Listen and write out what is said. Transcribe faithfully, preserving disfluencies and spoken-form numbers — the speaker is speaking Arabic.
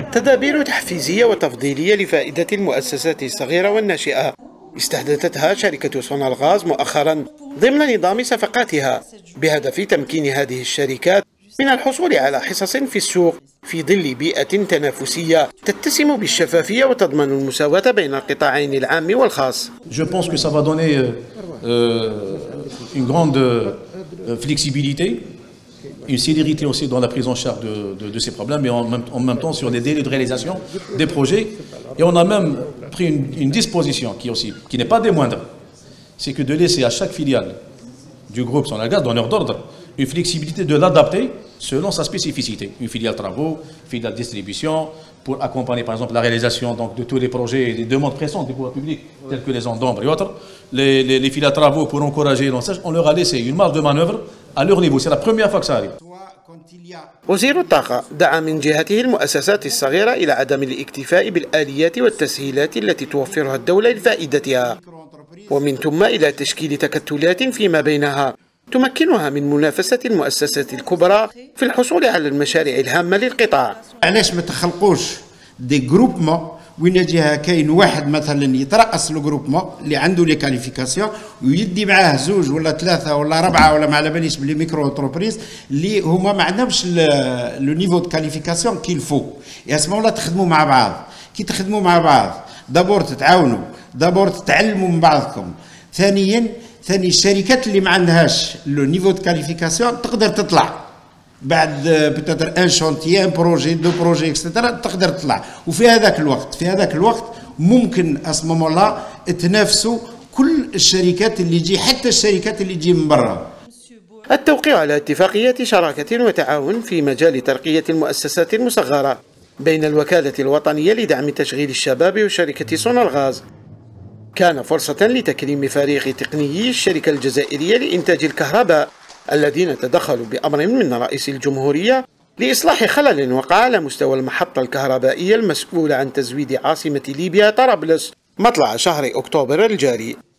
تدابير تحفيزية وتفضيلية لفائدة المؤسسات الصغيرة والناشئة استحدثتها شركة سونالغاز مؤخرا ضمن نظام صفقاتها بهدف تمكين هذه الشركات من الحصول على حصص في السوق في ظل بيئة تنافسية تتسم بالشفافية وتضمن المساواة بين القطاعين العام والخاص. Je pense que ça va donner euh, une grande flexibilité, une célérité aussi dans la prise en charge de, de, de ces problèmes, et en même, en même temps sur les délais de réalisation des projets. Et on a même pris une, une disposition qui aussi, qui n'est pas des moindres, c'est que de laisser à chaque filiale du groupe Sonalgaz, donneur d'ordre, une flexibilité de l'adapter selon sa spécificité. Une filiale travaux, une filiale distribution, pour accompagner par exemple la réalisation donc, de tous les projets et des demandes pressantes des pouvoirs publics, telles que les zones d'ombre et autres. Les, les, les filiales travaux pour encourager le lançage, on leur a laissé une marge de manœuvre à leur niveau. C'est la première fois que ça arrive. وزير الطاقة دعا من جهته المؤسسات الصغيرة إلى عدم الاكتفاء بالآليات والتسهيلات التي توفرها الدولة لفائدتها، ومن ثم إلى تشكيل تكتلات فيما بينها تمكنها من منافسة المؤسسات الكبرى في الحصول على المشاريع الهامة للقطاع. علاش ما تخلقوش دي جروبمون وين جهه كاين واحد مثلا يترأس لو جروبمون اللي عنده لي كاليفيكاسيون ويدي معاه زوج ولا ثلاثه ولا اربعه ولا ما على باليش بلي ميكرو انتربريز اللي هما ما عندهمش لو نيفو دو كاليفيكاسيون كيل فو، يا اسمو الله تخدموا مع بعض. كي تخدموا مع بعض دابور تتعاونوا، دابور تتعلموا من بعضكم، ثانيا ثاني الشركات اللي ما عندهاش لو نيفو دو كاليفيكاسيون تقدر تطلع بعد بتاتر ان شونتيي ان بروجي دو بروجي اكسترا تقدر تطلع، وفي هذاك الوقت في هذاك الوقت ممكن اسمو الله تنافسوا كل الشركات اللي تجي، حتى الشركات اللي تجي من برا. التوقيع على اتفاقية شراكة وتعاون في مجال ترقية المؤسسات المصغرة بين الوكالة الوطنية لدعم تشغيل الشباب وشركة سونالغاز كان فرصة لتكريم فريق تقنيي الشركة الجزائرية لإنتاج الكهرباء الذين تدخلوا بأمر من رئيس الجمهورية لإصلاح خلل وقع على مستوى المحطة الكهربائية المسؤولة عن تزويد عاصمة ليبيا طرابلس مطلع شهر أكتوبر الجاري.